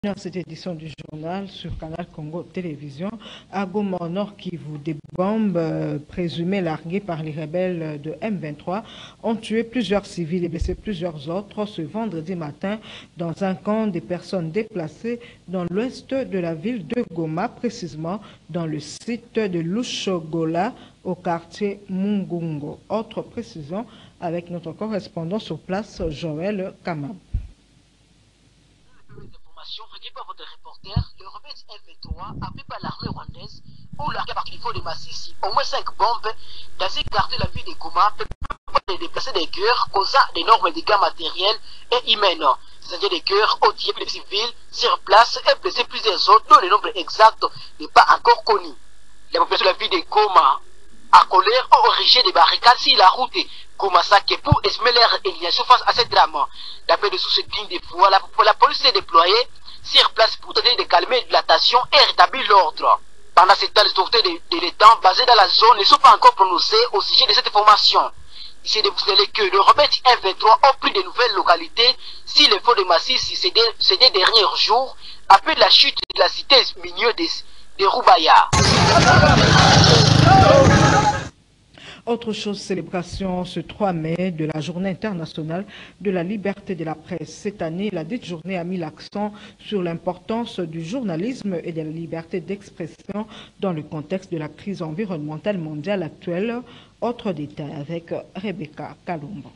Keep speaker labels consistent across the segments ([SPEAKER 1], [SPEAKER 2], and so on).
[SPEAKER 1] Dans cette édition du journal sur Canal Congo Télévision, à Goma, au Nord Kivu, des bombes présumées larguées par les rebelles de M23 ont tué plusieurs civils et blessé plusieurs autres ce vendredi matin dans un camp des personnes déplacées dans l'ouest de la ville de Goma, précisément dans le site de Lushogola au quartier Mungungo. Autre précision avec notre correspondant sur place, Joël Kamab.
[SPEAKER 2] Recueillie par votre reporter, le rebelle M23 appelé par l'armée rwandaise ou largué par Clifford de Massissi au moins 5 bombes dans ces quartiers de la ville de Goma pour déplacer des cœurs causant d'énormes dégâts matériels et humains. C'est-à-dire des cœurs ont tué les civils sur place et blessé plusieurs autres dont le nombre exact n'est pas encore connu. La population de la ville de Goma à colère ont érigé des barricades sur la route Goma-Sake pour exprimer leur indignation face à ce drame. D'après de sources dignes de foi, la police s'est déployée sur place pour tenter de calmer la tension et rétablir l'ordre. Pendant ce temps, les autorités de l'État basées dans la zone ne sont pas encore prononcées au sujet de cette information. Il s'est dévoilé que le rebelle M23 ont pris de nouvelles localités si les feux de Massissi ces derniers jours après la chute de la cité minière de Rubaya.
[SPEAKER 1] Autre chose, célébration ce 3 mai de la Journée internationale de la liberté de la presse. Cette année, la dite journée a mis l'accent sur l'importance du journalisme et de la liberté d'expression dans le contexte de la crise environnementale mondiale actuelle. Autre détail avec Rebecca Kalumba.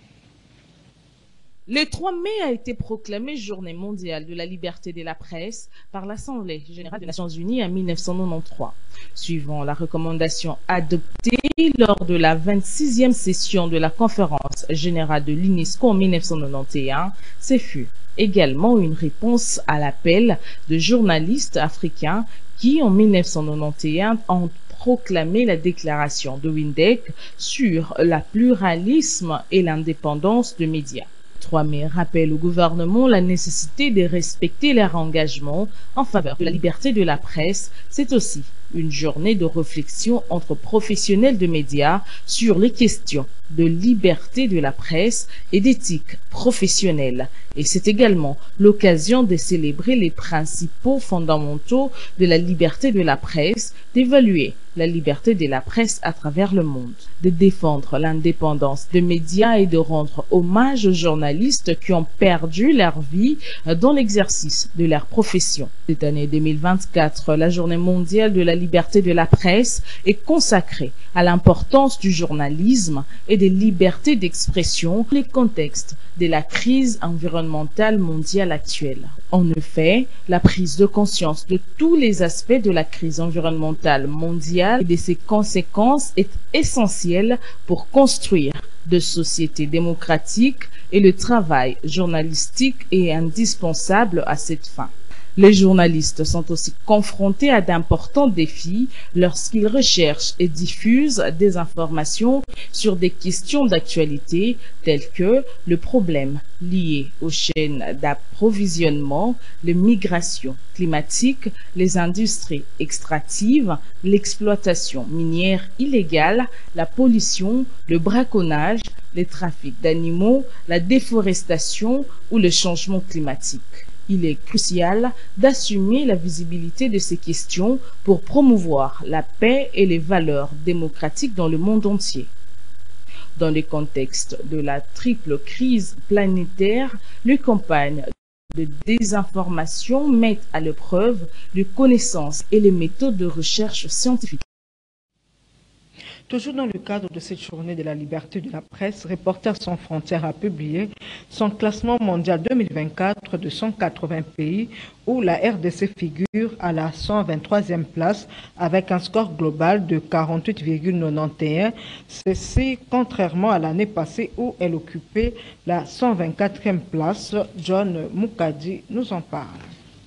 [SPEAKER 3] Le 3 mai a été proclamé Journée mondiale de la liberté de la presse par l'Assemblée générale des Nations unies en 1993. Suivant la recommandation adoptée lors de la 26e session de la conférence générale de l'UNESCO en 1991, ce fut également une réponse à l'appel de journalistes africains qui, en 1991, ont proclamé la déclaration de Windhoek sur le pluralisme et l'indépendance des médias. 3 mai rappelle au gouvernement la nécessité de respecter leur engagement en faveur de la liberté de la presse. C'est aussi une journée de réflexion entre professionnels de médias sur les questions de liberté de la presse et d'éthique professionnelle. Et c'est également l'occasion de célébrer les principaux fondamentaux de la liberté de la presse, d'évaluer la liberté de la presse à travers le monde, de défendre l'indépendance des médias et de rendre hommage aux journalistes qui ont perdu leur vie dans l'exercice de leur profession. Cette année 2024, la Journée mondiale de la liberté de la presse est consacrée à l'importance du journalisme et des libertés d'expression dans le contexte de la crise environnementale mondiale actuelle. En effet, la prise de conscience de tous les aspects de la crise environnementale mondiale et de ses conséquences est essentielle pour construire de sociétés démocratiques et le travail journalistique est indispensable à cette fin. Les journalistes sont aussi confrontés à d'importants défis lorsqu'ils recherchent et diffusent des informations sur des questions d'actualité telles que le problème lié aux chaînes d'approvisionnement, les migrations climatiques, les industries extractives, l'exploitation minière illégale, la pollution, le braconnage, les trafics d'animaux, la déforestation ou le changement climatique. Il est crucial d'assumer la visibilité de ces questions pour promouvoir la paix et les valeurs démocratiques dans le monde entier. Dans le contexte de la triple crise planétaire, les campagnes de désinformation mettent à l'épreuve les connaissances et les méthodes de recherche scientifique.
[SPEAKER 1] Toujours dans le cadre de cette journée de la liberté de la presse, Reporters sans frontières a publié son classement mondial 2024 de 180 pays où la RDC figure à la 123e place avec un score global de 48,91. Ceci contrairement à l'année passée où elle occupait la 124e place. John Mukadi nous en parle.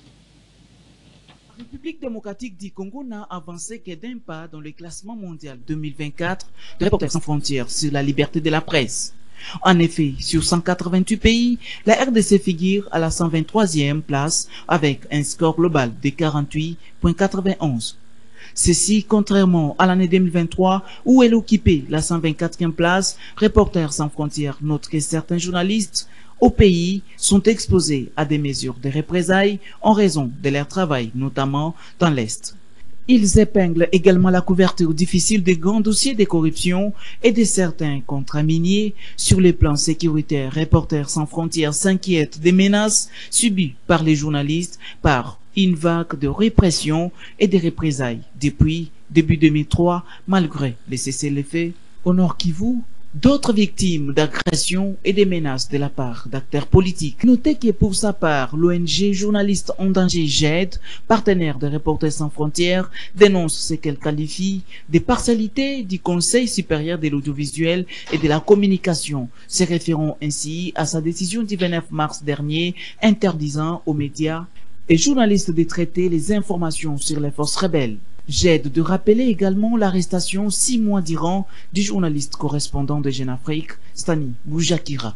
[SPEAKER 4] La République démocratique du Congo n'a avancé que d'un pas dans le classement mondial 2024 de Reporters sans frontières sur la liberté de la presse. En effet, sur 188 pays, la RDC figure à la 123e place avec un score global de 48,91. Ceci, contrairement à l'année 2023 où elle occupait la 124e place, Reporters sans frontières note que certains journalistes au pays sont exposés à des mesures de représailles en raison de leur travail, notamment dans l'Est. Ils épinglent également la couverture difficile des grands dossiers de corruption et de certains contrats miniers. Sur les plans sécuritaires, Reporters sans frontières s'inquiète des menaces subies par les journalistes par une vague de répression et de représailles depuis début 2003, malgré les cessez-le-feu au Nord Kivu. D'autres victimes d'agressions et des menaces de la part d'acteurs politiques. Notez que pour sa part, l'ONG Journalistes en danger GED, partenaire de Reporters sans frontières, dénonce ce qu'elle qualifie de partialité du Conseil supérieur de l'audiovisuel et de la communication, se référant ainsi à sa décision du 29 mars dernier interdisant aux médias et journalistes de traiter les informations sur les forces rebelles. J'aide de rappeler également l'arrestation 6 mois durant du journaliste correspondant de Jeune Afrique, Stani Boujakira.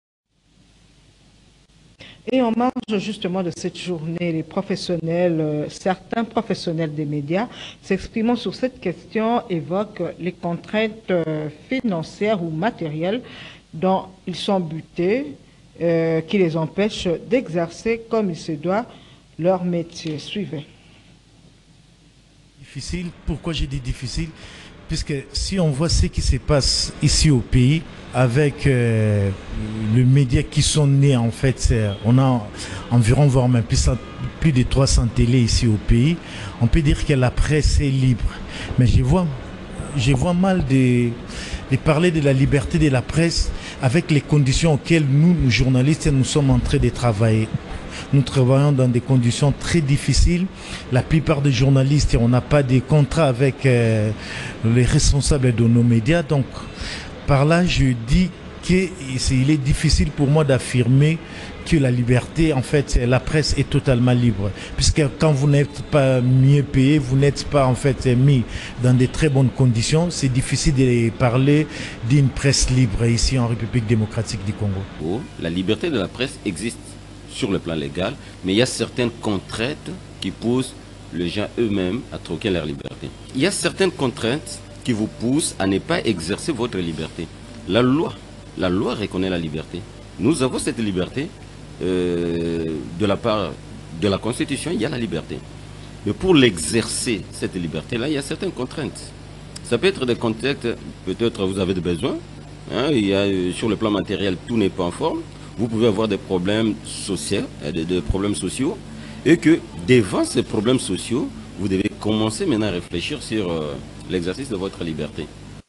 [SPEAKER 1] Et en marge justement de cette journée, les professionnels, certains professionnels des médias s'exprimant sur cette question évoquent les contraintes financières ou matérielles dont ils sont butés, qui les empêchent d'exercer comme il se doit leur métier. Suivez.
[SPEAKER 5] Difficile. Pourquoi j'ai dit difficile? Puisque si on voit ce qui se passe ici au pays, avec les médias qui sont nés, en fait, on a environ, voire même plus de 300 télés ici au pays, on peut dire que la presse est libre. Mais je vois mal de parler de la liberté de la presse avec les conditions auxquelles nous, journalistes, nous sommes en train de travailler. Nous travaillons dans des conditions très difficiles. La plupart des journalistes, on n'a pas de contrat avec les responsables de nos médias. Donc, par là, je dis qu'il est difficile pour moi d'affirmer que la liberté, en fait, la presse est totalement libre. Puisque quand vous n'êtes pas mieux payé, vous n'êtes pas, en fait, mis dans de très bonnes conditions, c'est difficile de parler d'une presse libre ici en République démocratique du Congo.
[SPEAKER 6] La liberté de la presse existe sur le plan légal, mais il y a certaines contraintes qui poussent les gens eux-mêmes à troquer leur liberté. Il y a certaines contraintes qui vous poussent à ne pas exercer votre liberté. La loi reconnaît la liberté. Nous avons cette liberté de la part de la Constitution, il y a la liberté. Mais pour l'exercer, cette liberté-là, il y a certaines contraintes. Ça peut être des contraintes, peut-être vous avez des besoins, hein, il y a, sur le plan matériel, tout n'est pas en forme. Vous pouvez avoir des problèmes sociaux, des problèmes sociaux, et que devant ces problèmes sociaux, vous devez commencer maintenant à réfléchir sur l'exercice de votre liberté.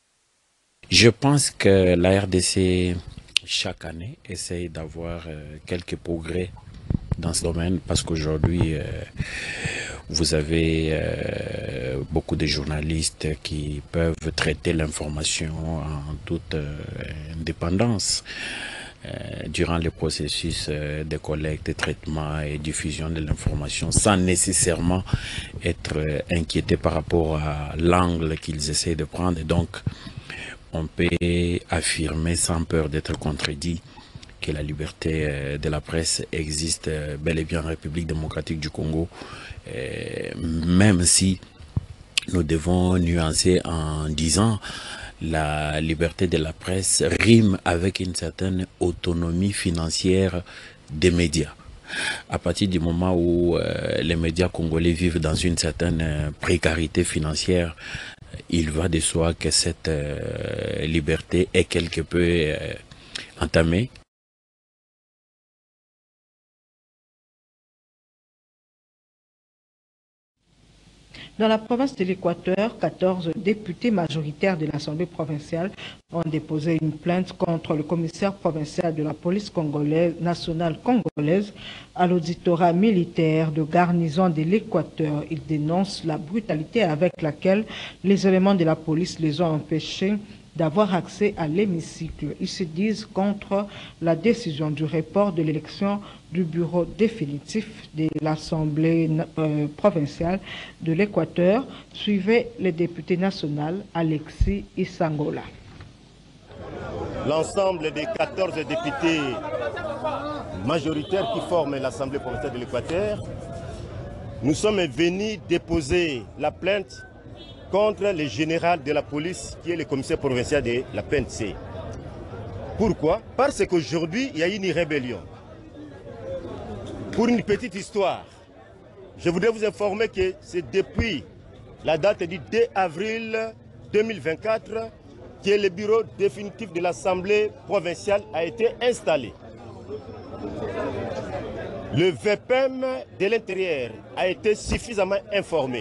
[SPEAKER 7] Je pense que la RDC, chaque année, essaye d'avoir quelques progrès dans ce domaine, parce qu'aujourd'hui, vous avez beaucoup de journalistes qui peuvent traiter l'information en toute indépendance. Durant le processus de collecte, traitement et diffusion de l'information, sans nécessairement être inquiété par rapport à l'angle qu'ils essaient de prendre. Et donc, on peut affirmer sans peur d'être contredit que la liberté de la presse existe bel et bien en République démocratique du Congo, même si nous devons nuancer en disant la liberté de la presse rime avec une certaine autonomie financière des médias. À partir du moment où les médias congolais vivent dans une certaine précarité financière, il va de soi que cette liberté est quelque peu entamée.
[SPEAKER 1] Dans la province de l'Équateur, 14 députés majoritaires de l'Assemblée provinciale ont déposé une plainte contre le commissaire provincial de la police nationale congolaise à l'auditorat militaire de garnison de l'Équateur. Ils dénoncent la brutalité avec laquelle les éléments de la police les ont empêchés d'avoir accès à l'hémicycle. Ils se disent contre la décision du report de l'élection du bureau définitif de l'Assemblée provinciale de l'Équateur. Suivez le député national Alexis Isangola.
[SPEAKER 8] L'ensemble des 14 députés majoritaires qui forment l'Assemblée provinciale de l'Équateur, nous sommes venus déposer la plainte contre le général de la police qui est le commissaire provincial de la PNC. Pourquoi? Parce qu'aujourd'hui, il y a une rébellion. Pour une petite histoire, je voudrais vous informer que c'est depuis la date du 2 avril 2024 que le bureau définitif de l'Assemblée provinciale a été installé. Le VPM de l'Intérieur a été suffisamment informé.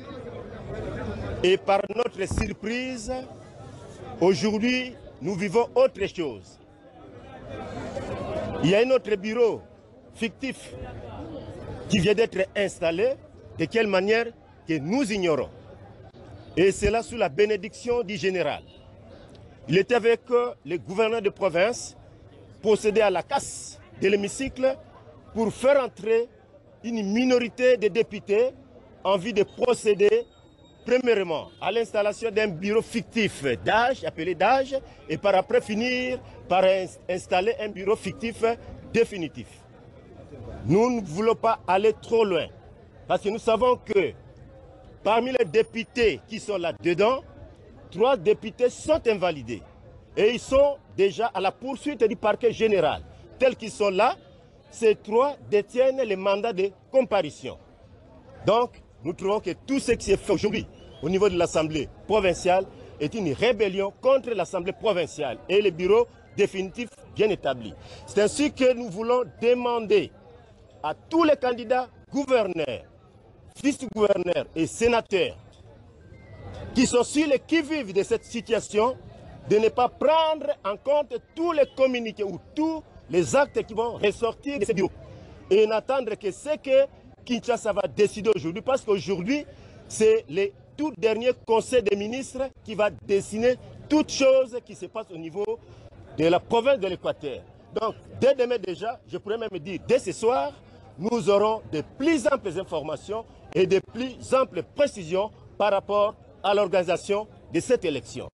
[SPEAKER 8] Et par notre surprise, aujourd'hui, nous vivons autre chose. Il y a un autre bureau fictif qui vient d'être installé, de quelle manière que nous ignorons. Et c'est là sous la bénédiction du général. Il était avec le gouverneur de province, procédé à la casse de l'hémicycle pour faire entrer une minorité de députés en vue de procéder premièrement à l'installation d'un bureau fictif d'âge, appelé d'âge, et par après finir par installer un bureau fictif définitif. Nous ne voulons pas aller trop loin, parce que nous savons que parmi les députés qui sont là-dedans, 3 députés sont invalidés. Et ils sont déjà à la poursuite du parquet général. Tels qu'ils sont là, ces 3 détiennent les mandats de comparution. Donc, nous trouvons que tout ce qui est fait aujourd'hui au niveau de l'Assemblée provinciale est une rébellion contre l'Assemblée provinciale et le bureau définitif bien établi. C'est ainsi que nous voulons demander à tous les candidats gouverneurs, vice-gouverneurs et sénateurs qui sont sur les qui-vive de cette situation de ne pas prendre en compte tous les communiqués ou tous les actes qui vont ressortir de ce bureau et n'attendre que ce que Kinshasa va décider aujourd'hui, parce qu'aujourd'hui, c'est le tout dernier conseil des ministres qui va dessiner toutes choses qui se passent au niveau de la province de l'Équateur. Donc, dès demain déjà, je pourrais même dire, dès ce soir, nous aurons de plus amples informations et de plus amples précisions par rapport à l'organisation de cette élection.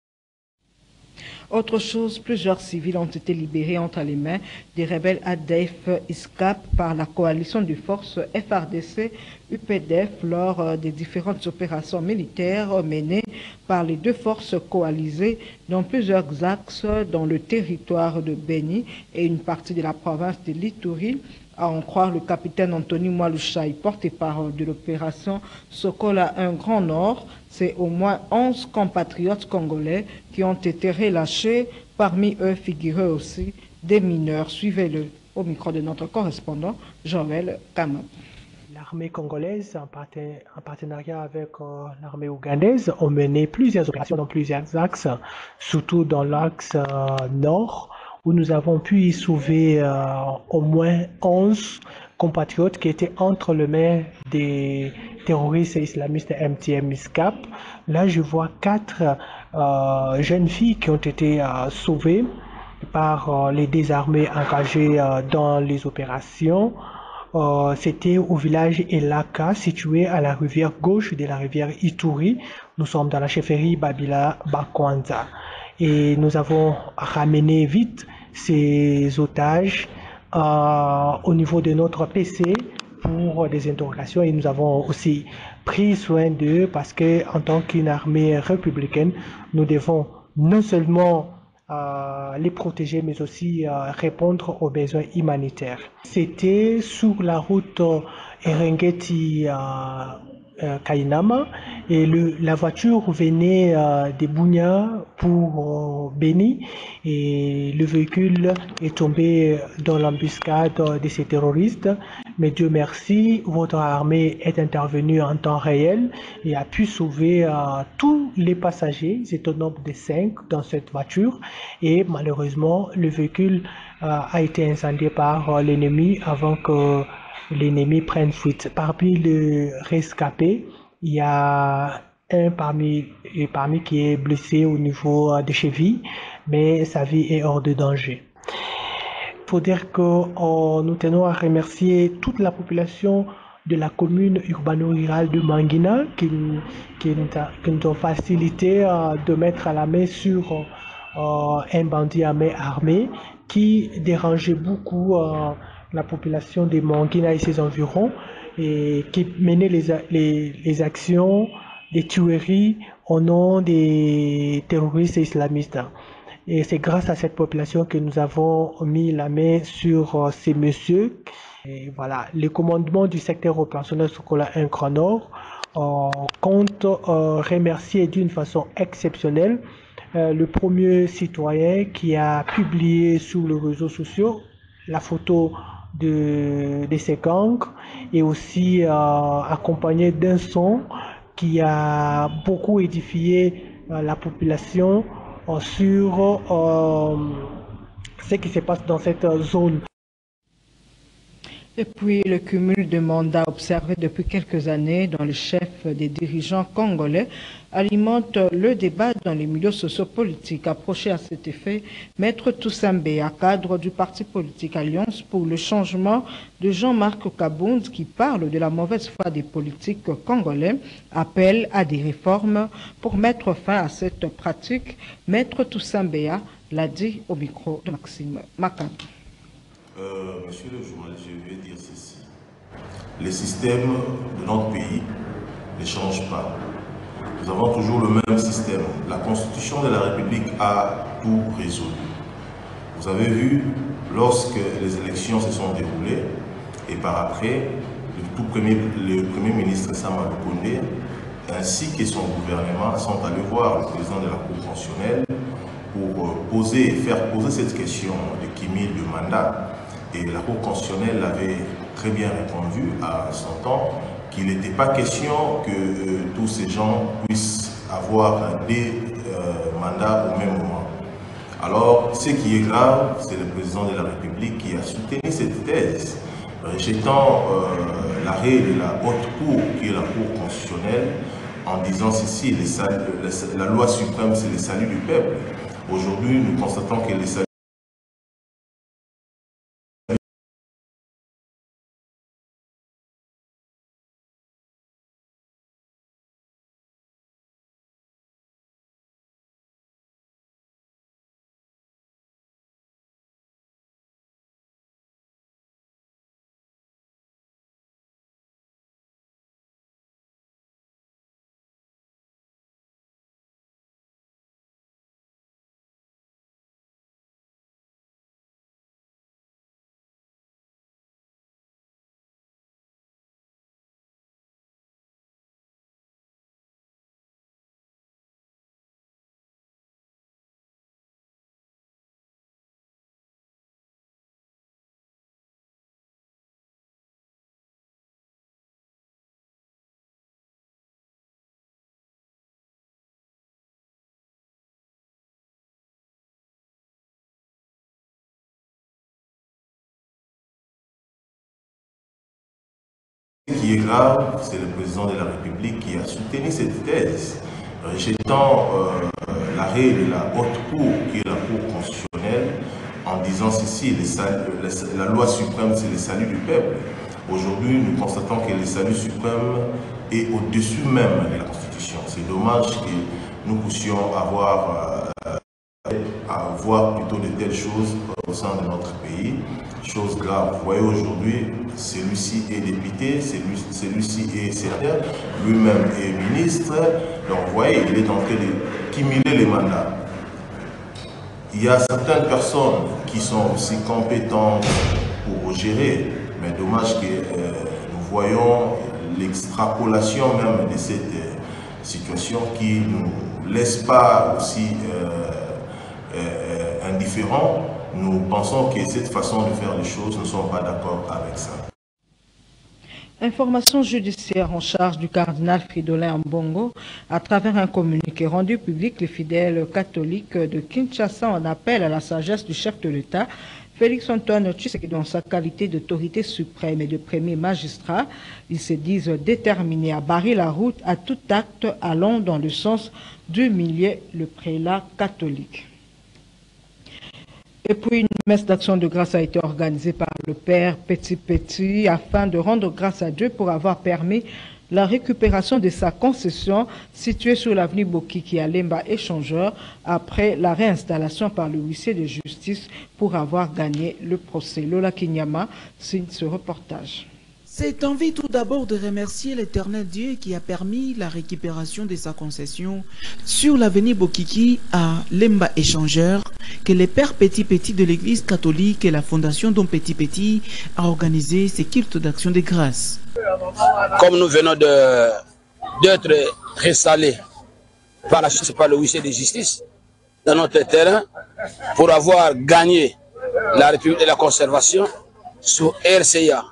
[SPEAKER 1] Autre chose, plusieurs civils ont été libérés entre les mains des rebelles ADF-ISCAP par la coalition de forces FRDC-UPDF lors des différentes opérations militaires menées par les 2 forces coalisées dans plusieurs axes dans le territoire de Beni et une partie de la province de l'Ituri. À en croire le capitaine Anthony Mwalushaï, porte-parole de l'opération Sokola 1 Grand Nord, c'est au moins 11 compatriotes congolais qui ont été relâchés. Parmi eux figuraient aussi des mineurs. Suivez-le au micro de notre correspondant Joël Kamab.
[SPEAKER 9] L'armée congolaise, en partenariat avec l'armée ougandaise, ont mené plusieurs opérations dans plusieurs axes, surtout dans l'axe nord, où nous avons pu y sauver au moins 11 compatriotes qui étaient entre les mains des terroristes islamistes MTM-ISCAP. Là, je vois 4 jeunes filles qui ont été sauvées par les désarmés engagés dans les opérations. C'était au village Elaka, situé à la rivière gauche de la rivière Ituri. Nous sommes dans la chefferie Babila Bakwanza. Et nous avons ramené vite ces otages au niveau de notre PC pour des interrogations, et nous avons aussi pris soin d'eux parce que en tant qu'une armée républicaine, nous devons non seulement les protéger, mais aussi répondre aux besoins humanitaires. C'était sur la route Erengeti Kainama, et la voiture venait de Bunia pour Beni, et le véhicule est tombé dans l'embuscade de ces terroristes. Mais Dieu merci, votre armée est intervenue en temps réel et a pu sauver tous les passagers. C'est au nombre de 5 dans cette voiture, et malheureusement le véhicule a été incendié par l'ennemi avant que l'ennemi prenne fuite. Parmi les rescapés, il y a un parmi qui est blessé au niveau des chevilles, mais sa vie est hors de danger. Il faut dire que nous tenons à remercier toute la population de la commune urbano-rurale de Mangina qui nous ont facilité de mettre la main sur un bandit à main armée qui dérangeait beaucoup la population de Mangina et ses environs, et qui menait les actions, les tueries au nom des terroristes islamistes. Et c'est grâce à cette population que nous avons mis la main sur ces messieurs. Et voilà, le commandement du secteur opérationnel Sokola 1 Grand Nord compte remercier d'une façon exceptionnelle le premier citoyen qui a publié sur les réseaux sociaux la photo de ces gangs et aussi accompagné d'un son qui a beaucoup édifié la population sur ce qui se passe dans cette zone.
[SPEAKER 1] Et puis, le cumul de mandats observé depuis quelques années dans le chef des dirigeants congolais alimente le débat dans les milieux sociopolitiques. Approché à cet effet, Maître Toussaint Béa, cadre du parti politique Alliance pour le changement de Jean-Marc Kabound, qui parle de la mauvaise foi des politiques congolais, appelle à des réformes pour mettre fin à cette pratique. Maître Toussaint Béa l'a dit au micro de Maxime Makan.
[SPEAKER 10] Monsieur le journaliste, je vais dire ceci. Les systèmes de notre pays ne changent pas. Nous avons toujours le même système. La Constitution de la République a tout résolu. Vous avez vu, lorsque les élections se sont déroulées, et par après, le Premier ministre Sama Lukonde, ainsi que son gouvernement, sont allés voir le président de la Cour constitutionnelle pour faire poser cette question de cumul de mandat. Et la Cour constitutionnelle avait très bien répondu à son temps qu'il n'était pas question que tous ces gens puissent avoir des mandats au même moment. Alors, ce qui est grave, c'est le président de la République qui a soutenu cette thèse, rejetant l'arrêt de la haute cour, qui est la Cour constitutionnelle, en disant ceci, la loi suprême, c'est le salut du peuple. Aujourd'hui, nous constatons que le salut qui est grave, c'est le président de la République qui a soutenu cette thèse, rejetant l'arrêt de la haute cour, qui est la Cour constitutionnelle, en disant ceci, la loi suprême, c'est le salut du peuple. Aujourd'hui, nous constatons que le salut suprême est au-dessus même de la Constitution. C'est dommage que nous puissions avoir plutôt de telles choses au sein de notre pays, chose grave. Vous voyez, aujourd'hui, celui-ci est député, celui-ci est sénateur, lui-même est ministre. Donc, vous voyez, il est en train de cumuler les mandats. Il y a certaines personnes qui sont aussi compétentes pour gérer, mais dommage que nous voyons l'extrapolation même de cette situation qui ne nous laisse pas aussi indifférents. Nous pensons que cette façon de faire les choses, nous ne sommes pas d'accord avec ça.
[SPEAKER 1] Information judiciaire en charge du cardinal Fridolin Ambongo. À travers un communiqué rendu public, les fidèles catholiques de Kinshasa en appellent à la sagesse du chef de l'État, Félix Antoine Tshisekedi, dans sa qualité d'autorité suprême et de premier magistrat. Ils se disent déterminés à barrer la route à tout acte allant dans le sens d'humilier le prélat catholique. Et puis, une messe d'action de grâce a été organisée par le Père Petit afin de rendre grâce à Dieu pour avoir permis la récupération de sa concession située sur l'avenue Bokiki à Lemba Échangeur après la réinstallation par le huissier de justice pour avoir gagné le procès. Lola Kinyama signe ce reportage.
[SPEAKER 4] C'est envie tout d'abord de remercier l'Éternel Dieu qui a permis la récupération de sa concession sur l'avenue Bokiki à Lemba Échangeur que les pères Petit de l'église catholique et la fondation Dom Petit a organisé ces cultes d'action de grâce.
[SPEAKER 11] Comme nous venons d'être réinstallés par la justice, par le huissier de justice, dans notre terrain, pour avoir gagné la République de la conservation sur RCA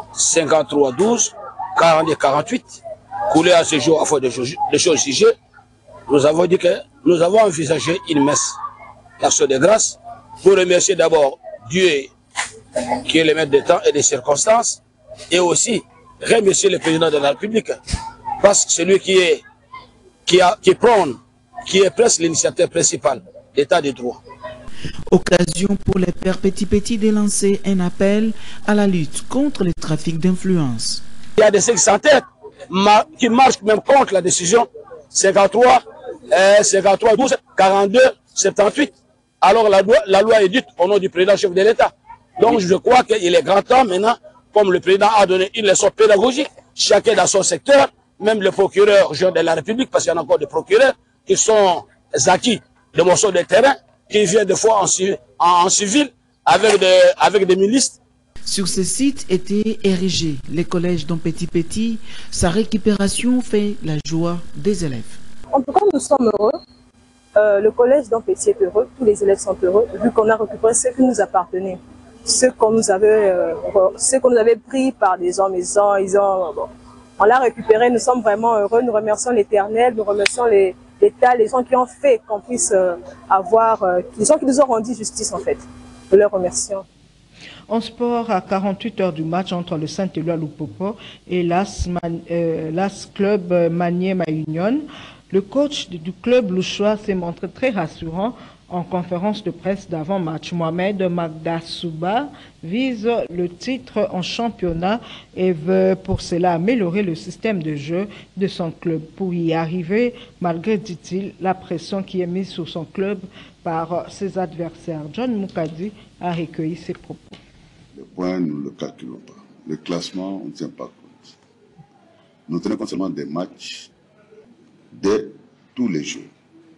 [SPEAKER 11] 53-12, 42-48, coulé à ce jour à fois de choses jugées, nous avons dit que nous avons envisagé une messe d'action de grâce pour remercier d'abord Dieu qui est le maître des temps et des circonstances, et aussi remercier le président de la République, parce que c'est lui qui prône, qui est presque l'initiateur principal d'état de droit.
[SPEAKER 4] Occasion pour les pères Petit de lancer un appel à la lutte contre le trafic d'influence.
[SPEAKER 11] Il y a des sectes sans tête qui marchent même contre la décision 53, 12, 42, 78. Alors la loi est dite au nom du président chef de l'État. Donc je crois qu'il est grand temps maintenant, comme le président a donné une leçon pédagogique, chacun dans son secteur, même le procureur de la République, parce qu'il y en a encore des procureurs qui sont acquis de morceaux de terrain, qui viennent des fois en civil avec des milices.
[SPEAKER 4] Sur ce site était érigé les collèges Dom Petit. Sa récupération fait la joie des élèves.
[SPEAKER 12] En tout cas, nous sommes heureux. Le collège Dom Petit est heureux. Tous les élèves sont heureux, vu qu'on a récupéré ce qui nous appartenait. Ce qu'on nous avait pris par des gens, on l'a récupéré. Nous sommes vraiment heureux. Nous remercions l'Éternel, nous remercions l'État, les gens qui ont fait qu'on puisse avoir, les gens qui nous ont rendu justice en fait. Nous leur remercions.
[SPEAKER 1] En sport, à 48 heures du match entre le Saint-Éloi Lupopo et l'AS Club Maniema Union, le coach du club louchois s'est montré très rassurant en conférence de presse d'avant-match. Mohamed Magdasouba vise le titre en championnat et veut pour cela améliorer le système de jeu de son club. Pour y arriver, malgré, dit-il, la pression qui est mise sur son club par ses adversaires. John Moukadi a recueilli ses propos.
[SPEAKER 13] Les points, nous ne le calculons pas. Le classement, on ne tient pas compte. Nous tenons compte seulement des matchs de tous les jours.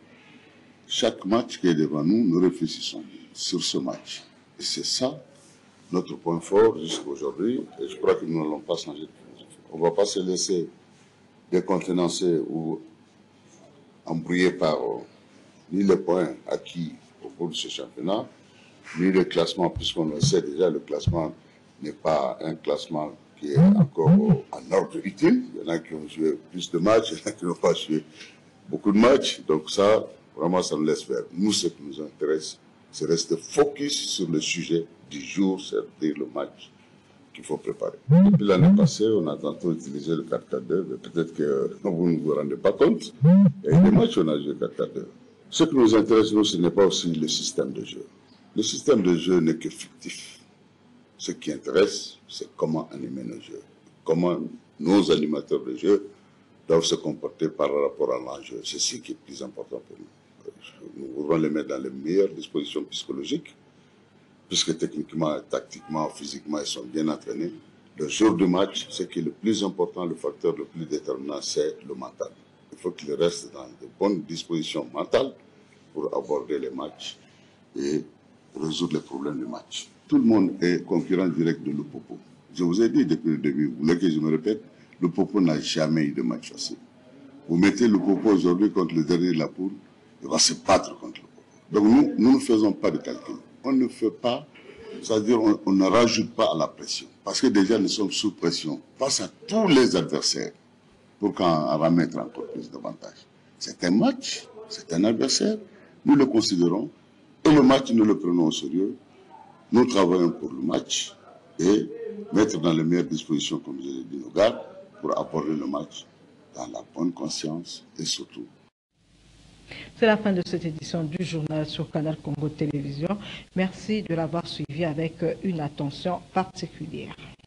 [SPEAKER 13] Chaque match qui est devant nous, nous réfléchissons sur ce match. Et c'est ça notre point fort jusqu'à aujourd'hui. Et je crois que nous n'allons pas changer de philosophie. On ne va pas se laisser décontenancer ou embrouiller par ni les points acquis au cours de ce championnat, ni le classement, puisqu'on le sait déjà, le classement n'est pas un classement qui est encore en ordre utile. Il y en a qui ont joué plus de matchs, il y en a qui n'ont pas joué beaucoup de matchs. Donc ça, vraiment, ça nous laisse faire. Nous, ce qui nous intéresse, c'est rester focus sur le sujet du jour, c'est-à-dire le match qu'il faut préparer. Depuis l'année passée, on a tantôt utilisé le 4-4-2, mais peut-être que vous ne vous rendez pas compte. Et les matchs, on a joué 4-4-2. Ce qui nous intéresse, nous, ce n'est pas aussi le système de jeu. Le système de jeu n'est que fictif. Ce qui intéresse, c'est comment animer nos jeux, comment nos animateurs de jeu doivent se comporter par rapport à l'enjeu. C'est ce qui est plus important pour nous. Nous voulons les mettre dans les meilleures dispositions psychologiques, puisque techniquement, tactiquement, physiquement, ils sont bien entraînés. Le jour du match, ce qui est le plus important, le facteur le plus déterminant, c'est le mental. Il faut qu'ils restent dans de bonnes dispositions mentales pour aborder les matchs et résoudre les problèmes du match. Tout le monde est concurrent direct de Lupopo. Je vous ai dit depuis le début, vous voulez que je me répète, Lupopo n'a jamais eu de match facile. Vous mettez Lupopo aujourd'hui contre le dernier de la poule, il va se battre contre Lupopo. Donc nous ne faisons pas de calcul. On ne fait pas, c'est-à-dire on ne rajoute pas à la pression. Parce que déjà nous sommes sous pression face à tous les adversaires pour qu'en remettre encore plus d'avantages. C'est un match, c'est un adversaire, nous le considérons et le match nous le prenons au sérieux. Nous travaillons pour le match et mettre dans les meilleures dispositions, comme je l'ai dit, nos gars, pour aborder le match dans la bonne conscience et surtout.
[SPEAKER 1] C'est la fin de cette édition du journal sur Canal Congo Télévision. Merci de l'avoir suivi avec une attention particulière.